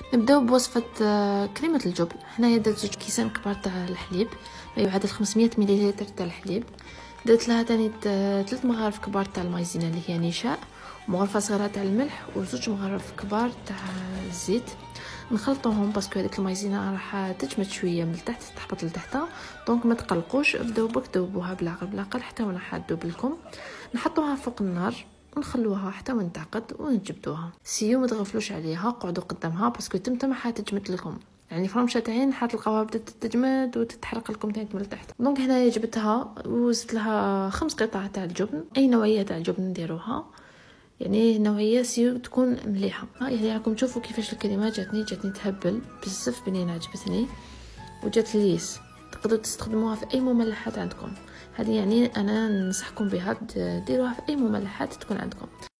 نبداو بوصفه كريمه الجبن. هنايا درت 2 كيسان كبار تاع الحليب، يعادل 500 مليلتر تاع الحليب. درت لها تاني 3 مغارف كبار تاع المايزينا اللي هي نشاء، ومغرفه صغيره تاع الملح، و2 مغارف كبار تاع الزيت. نخلطوهم باسكو هذيك المايزينا راح تجمد شويه من التحت، تهبط لتحت، دونك ما تقلقوش، بداو بك دوبوها بالعقل حتى وانا حادوب لكم. نحطوها فوق النار ونخلوها حتى وين تعقد ونجبدوها. سيو ما تغفلوش عليها، قعدوا قدامها باسكو تمتم حتجمد لكم، يعني فرمشه عين حتلقاوها بدات تجمد وتتحرق لكم تاني من التحت. دونك هنايا جبتها وزدت لها 5 قطع تاع الجبن. اي نوعيه تاع الجبن نديروها، يعني نوعيه سيو تكون مليحه. يعني راكم تشوفوا كيفاش الكريمه جاتني تهبل بزاف بنينه، عجبتني وجات ليس. تقدروا تستخدموها في اي مملحات عندكم، هذه يعني انا ننصحكم بها ديروها في اي مملحات تكون عندكم.